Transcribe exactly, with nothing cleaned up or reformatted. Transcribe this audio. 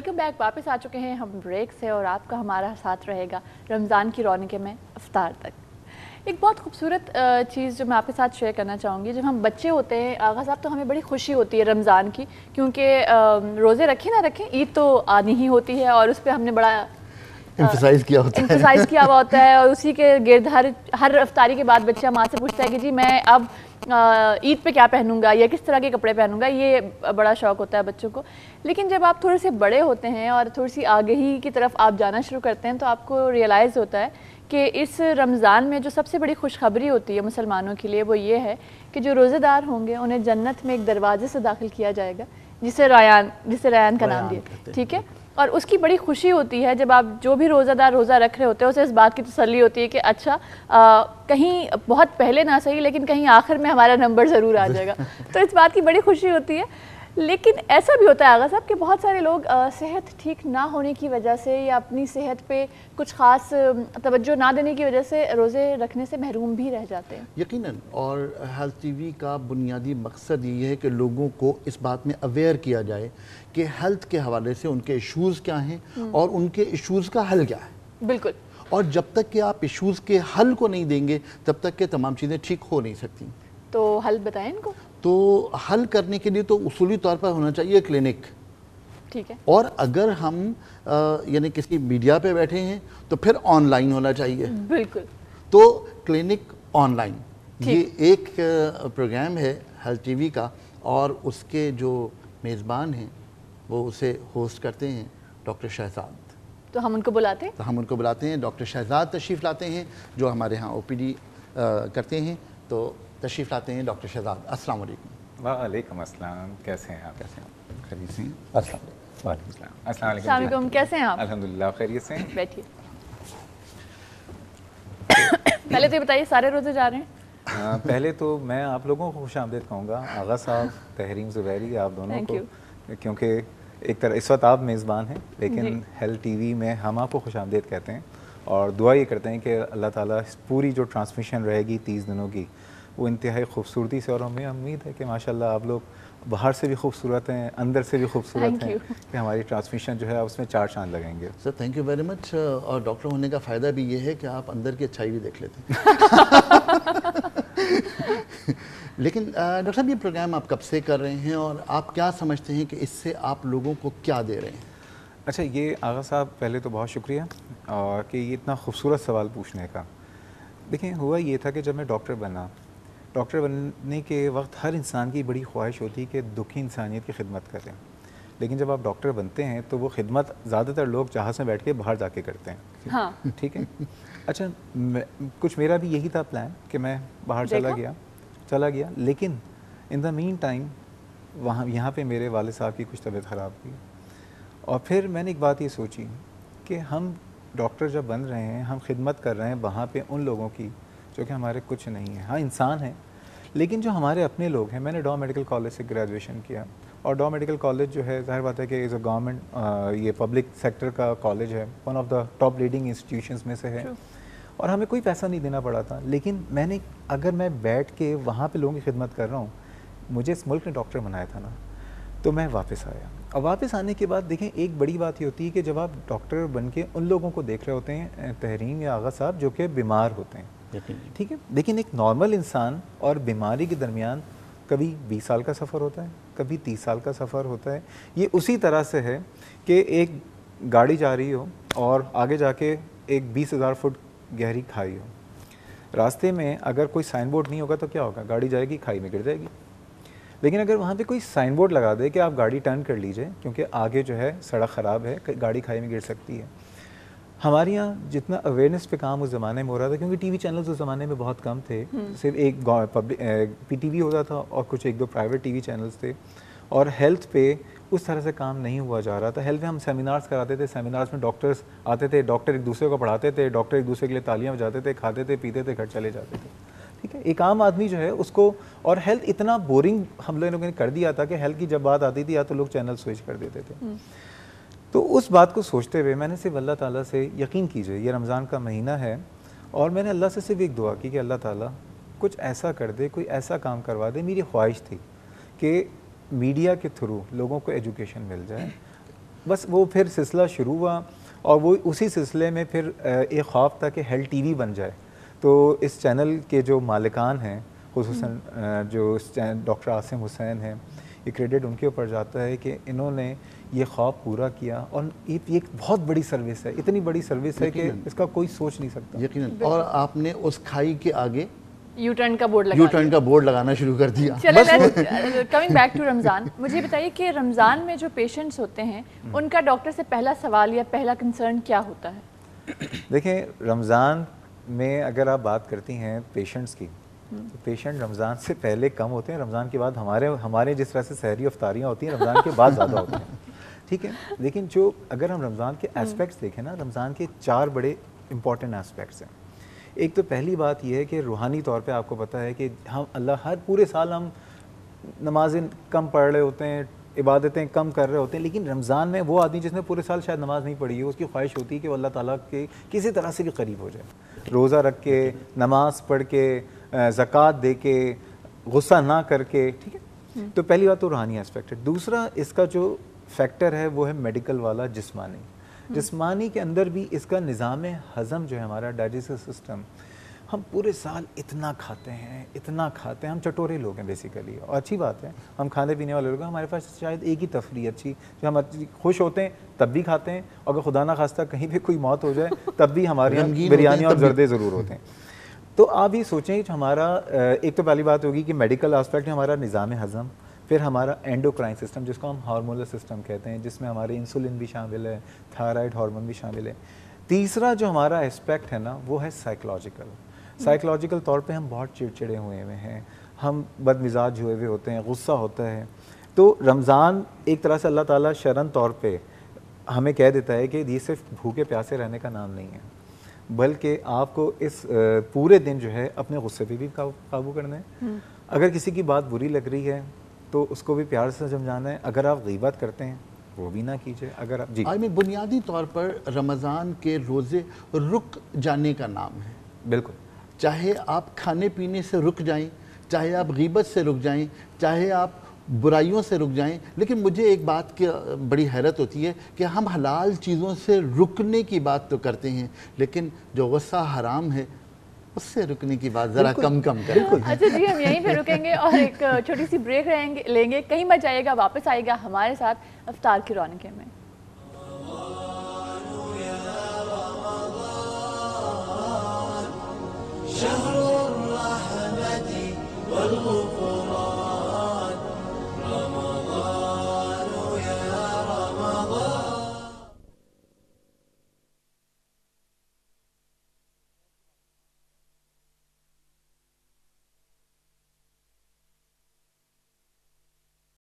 Welcome back. वापस आ चुके हैं हम ब्रेक से और आपका हमारा साथ रहेगा रमज़ान की रौनक में इफ्तार तक। एक बहुत खूबसूरत चीज़ जो मैं आपके साथ शेयर करना चाहूँगी, जब हम बच्चे होते हैं आगा साहब तो हमें बड़ी खुशी होती है रमज़ान की, क्योंकि रोज़े रखें ना रखें ईद तो आनी ही होती है और उस पर हमने बड़ा एम्फसाइज किया होता है एम्फसाइज किया हुआ होता है। और उसी के गिर्द हर हर इफ्तारी के बाद बच्चा माँ से पूछता है कि जी मैं अब ईद पे क्या पहनूंगा या किस तरह के कपड़े पहनूंगा, ये बड़ा शौक होता है बच्चों को। लेकिन जब आप थोड़े से बड़े होते हैं और थोड़ी सी आगही की तरफ आप जाना शुरू करते हैं तो आपको रियलाइज़ होता है कि इस रमज़ान में जो सबसे बड़ी खुशखबरी होती है मुसलमानों के लिए वो ये है कि जो रोज़ेदार होंगे उन्हें जन्नत में एक दरवाजे से दाखिल किया जाएगा जिसे रयान जिसे रयान का नाम दिया, ठीक है। और उसकी बड़ी खुशी होती है जब आप जो भी रोज़ादार रोज़ा रख रहे होते हैं उसे इस बात की तसल्ली होती है कि अच्छा आ, कहीं बहुत पहले ना सही लेकिन कहीं आखिर में हमारा नंबर ज़रूर आ जाएगा। तो इस बात की बड़ी खुशी होती है। लेकिन ऐसा भी होता है आगा साहब कि बहुत सारे लोग आ, सेहत ठीक ना होने की वजह से या अपनी सेहत पे कुछ ख़ास तवज्जो ना देने की वजह से रोज़े रखने से महरूम भी रह जाते हैं। यकीनन। और हेल्थ टीवी का बुनियादी मकसद ये है कि लोगों को इस बात में अवेयर किया जाए कि हेल्थ के हवाले से उनके इश्यूज़ क्या हैं और उनके इश्यूज़ का हल क्या है। बिल्कुल। और जब तक कि आप इश्यूज़ के हल को नहीं देंगे तब तक के तमाम चीज़ें ठीक हो नहीं सकती। तो हल बताएं इनको। तो हल करने के लिए तो उसूली तौर पर होना चाहिए क्लिनिक, ठीक है। और अगर हम यानी किसी मीडिया पे बैठे हैं तो फिर ऑनलाइन होना चाहिए। बिल्कुल। तो क्लिनिक ऑनलाइन ये एक प्रोग्राम है हेल्थ टीवी का और उसके जो मेज़बान हैं वो उसे होस्ट करते हैं डॉक्टर शहजाद। तो हम उनको बुलाते हैं तो हम उनको बुलाते हैं डॉक्टर शहजाद तशरीफ़ लाते हैं जो हमारे यहाँ ओपीडी करते हैं। तो तशरीफ़ लाते हैं डॉक्टर शहजाद। अस्सलाम वालेकुम। वालेकुम अस्सलाम। कैसे हैं आप? कैसे हैं? खैरियत से हैं? अस्सलाम अस्सलाम वालेकुम। कैसे हैं आप? अल्हम्दुलिल्लाह खैरियत से। बैठिए। पहले तो ये बताइए सारे रोज़े जा रहे हैं? आ, पहले तो मैं आप लोगों को खुशामदीद कहूँगा, आगा साहब, तहरीम ज़ुबैरी, आप दोनों को, क्योंकि एक तरह इस वक्त आप मेज़बान हैं लेकिन हेल्थ टीवी में हम आपको खुशामदीद कहते हैं और दुआ ये करते हैं कि अल्लाह ताला पूरी जो ट्रांसमिशन रहेगी तीस दिनों की वो इंतहाई खूबसूरती से, और हमें उम्मीद है कि माशाल्लाह आप लोग बाहर से भी खूबसूरत हैं अंदर से भी खूबसूरत हैं कि हमारी ट्रांसमिशन जो है उसमें चार चांद लगेंगे। Sir thank you very much. और डॉक्टर होने का फ़ायदा भी ये है कि आप अंदर की अच्छाई भी देख लेते हैं। लेकिन डॉक्टर साहब ये प्रोग्राम आप कब से कर रहे हैं और आप क्या समझते हैं कि इससे आप लोगों को क्या दे रहे हैं? अच्छा, ये आगा साहब पहले तो बहुत शुक्रिया और कि ये इतना खूबसूरत सवाल पूछने का। देखिए हुआ ये था कि जब मैं डॉक्टर बना, डॉक्टर बनने के वक्त हर इंसान की बड़ी ख्वाहिश होती है कि दुखी इंसानियत की खिदमत करें, लेकिन जब आप डॉक्टर बनते हैं तो वो खिदमत ज़्यादातर लोग जहाज़ में बैठ के बाहर जाके करते हैं। हाँ। ठीक है। अच्छा, कुछ मेरा भी यही था प्लान कि मैं बाहर चला गया चला गया लेकिन इन द मीन टाइम वहाँ यहाँ पे मेरे वाले साहब की कुछ तबीयत ख़राब हुई और फिर मैंने एक बात ये सोची कि हम डॉक्टर जब बन रहे हैं, हम खिदमत कर रहे हैं वहाँ पे उन लोगों की जो कि हमारे कुछ नहीं है। हाँ इंसान हैं लेकिन जो हमारे अपने लोग हैं। मैंने डॉ मेडिकल कॉलेज से ग्रेजुएशन किया और डॉ मेडिकल कॉलेज जो है जाहिर बात है कि इज़ अ गवर्नमेंट ये पब्लिक सेक्टर का कॉलेज है, one of the top leading institutions में से है और हमें कोई पैसा नहीं देना पड़ा था। लेकिन मैंने अगर मैं बैठ के वहाँ पे लोगों की खिदमत कर रहा हूँ, मुझे इस मुल्क ने डॉक्टर बनाया था ना, तो मैं वापस आया। और वापस आने के बाद देखें एक बड़ी बात ये होती है कि जब आप डॉक्टर बन के उन लोगों को देख रहे होते हैं तहरीम या आगा साहब जो कि बीमार होते हैं, ठीक है, लेकिन एक नॉर्मल इंसान और बीमारी के दरमियान कभी बीस साल का सफ़र होता है, कभी तीस साल का सफ़र होता है। ये उसी तरह से है कि एक गाड़ी जा रही हो और आगे जाके एक बीस हज़ार फुट गहरी खाई हो, रास्ते में अगर कोई साइन बोर्ड नहीं होगा तो क्या होगा, गाड़ी जाएगी खाई में गिर जाएगी। लेकिन अगर वहाँ पे कोई साइन बोर्ड लगा दे कि आप गाड़ी टर्न कर लीजिए क्योंकि आगे जो है सड़क ख़राब है, गाड़ी खाई में गिर सकती है। हमारे यहाँ जितना अवेयरनेस पे काम उस ज़माने में हो रहा था, क्योंकि टीवी चैनल्स उस ज़माने में बहुत कम थे, सिर्फ एक पब्लिक पी टी वी होता था और कुछ एक दो प्राइवेट टीवी चैनल्स थे और हेल्थ पे उस तरह से काम नहीं हुआ जा रहा था। हेल्थ में हम सेमिनार्स कराते थे, सेमिनार्स में डॉक्टर्स आते थे, डॉक्टर एक दूसरे को पढ़ाते थे, डॉक्टर एक दूसरे के लिए तालियां बजाते थे, खाते थे, पीते थे, घर चले जाते थे। ठीक है, एक आम आदमी जो है उसको, और हेल्थ इतना बोरिंग हम लोगों ने कर दिया था कि हेल्थ की जब बात आती थी या तो लोग चैनल स्विच कर देते थे। तो उस बात को सोचते हुए मैंने सिर्फ अल्लाह ताला से, यकीन कीजिए ये रमज़ान का महीना है और मैंने अल्लाह से सिर्फ एक दुआ की कि अल्लाह ताला कुछ ऐसा कर दे, कोई ऐसा काम करवा दे। मेरी ख्वाहिश थी कि मीडिया के थ्रू लोगों को एजुकेशन मिल जाए। बस वो फिर सिलसिला शुरू हुआ और वो उसी सिलसिले में फिर एक ख्वाब था कि हेल्थ टीवी बन जाए। तो इस चैनल के जो मालिकान हैं, खुसूसन जो डॉक्टर आसिम हुसैन हैं, ये क्रेडिट उनके ऊपर जाता है कि इन्होंने ये ख्वाब पूरा किया। और ये एक बहुत बड़ी सर्विस है, इतनी बड़ी सर्विस है कि इसका कोई सोच नहीं सकता। यकीनन। और आपने उस खाई के आगे यू टर्न का बोर्ड लगा यू टर्न का बोर्ड लगाना शुरू कर दिया। कमिंग बैक टू रमज़ान, मुझे बताइए कि रमज़ान में जो पेशेंट्स होते हैं उनका डॉक्टर से पहला सवाल या पहला कंसर्न क्या होता है? देखें, रमज़ान में अगर आप बात करती हैं पेशेंट्स की, तो पेशेंट रमज़ान से पहले कम होते हैं, रमज़ान के बाद हमारे हमारे जिस तरह से सहरी अफ्तारियाँ होती हैं रमज़ान के बाद ज़्यादा होती हैं, ठीक है। लेकिन जो अगर हम रमज़ान के एस्पेक्ट्स देखें ना, रमज़ान के चार बड़े इंपॉर्टेंट एस्पेक्ट्स हैं। एक तो पहली बात यह है कि रूहानी तौर पे आपको पता है कि हम अल्लाह हर पूरे साल हम नमाज़ें कम पढ़ रहे होते हैं, इबादतें कम कर रहे होते हैं, लेकिन रमज़ान में वो आदमी जिसने पूरे साल शायद नमाज़ नहीं पढ़ी है, उसकी ख्वाहिश होती है कि वो अल्लाह ताला के किसी तरह से भी करीब हो जाए, रोज़ा रख के, नमाज़ पढ़ के, ज़कात दे के, गुस्सा ना करके, ठीक है। तो पहली बात तो रूहानी एस्पेक्ट है। दूसरा इसका जो फैक्टर है वो है मेडिकल वाला, जिस्मानी। जिस्मानी के अंदर भी इसका निज़ाम हज़म जो है हमारा डाइजेस्टिव सिस्टम, हम पूरे साल इतना खाते हैं इतना खाते हैं, हम चटोरे लोग हैं बेसिकली, और अच्छी बात है, हम खाने पीने वाले लोग हैं। हमारे पास शायद एक ही तफरी अच्छी, जो हम खुश होते हैं तब भी खाते हैं, और अगर खुदा ना खास्ता कहीं पे कोई मौत हो जाए तब भी हमारे यहाँ बिरयानी और जर्दे ज़रूर होते हैं। तो आप ये सोचें कि हमारा एक तो पहली बात होगी कि मेडिकल आस्पेक्ट है हमारा निज़ाम हज़म, फिर हमारा एंडोक्राइन सिस्टम जिसको हम हार्मोनल सिस्टम कहते हैं, जिसमें हमारे इंसुलिन भी शामिल है, थायराइड हार्मोन भी शामिल है। तीसरा जो हमारा एस्पेक्ट है ना वो है साइकोलॉजिकल। साइकोलॉजिकल तौर पे हम बहुत चिड़चिड़े हुए हुए हैं, हम बदमिजाज हुए हुए होते हैं, गुस्सा होता है। तो रमज़ान एक तरह से अल्लाह ताला शरन तौर पे हमें कह देता है कि ये सिर्फ भूखे प्यासे रहने का नाम नहीं है, बल्कि आपको इस पूरे दिन जो है अपने गुस्से पे भी काबू करना है। अगर किसी की बात बुरी लग रही है तो उसको भी प्यार से समझाना है। अगर आप गीबत करते हैं वो भी ना कीजिए। अगर आप जी आई में बुनियादी तौर पर रमज़ान के रोज़े रुक जाने का नाम है। बिल्कुल, चाहे आप खाने पीने से रुक जाएं, चाहे आप गीबत से रुक जाएं, चाहे आप बुराइयों से रुक जाएं, लेकिन मुझे एक बात की बड़ी हैरत होती है कि हम हलाल चीज़ों से रुकने की बात तो करते हैं, लेकिन जो गुस्सा हराम है उससे रुकने की बात ज़रा कम कम करें। अच्छा जी, हम यहीं पे रुकेंगे और एक छोटी सी ब्रेक रहेंगे लेंगे। कहीं मत जाइएगा, वापस आइएगा हमारे साथ इफ्तार की रौनक में।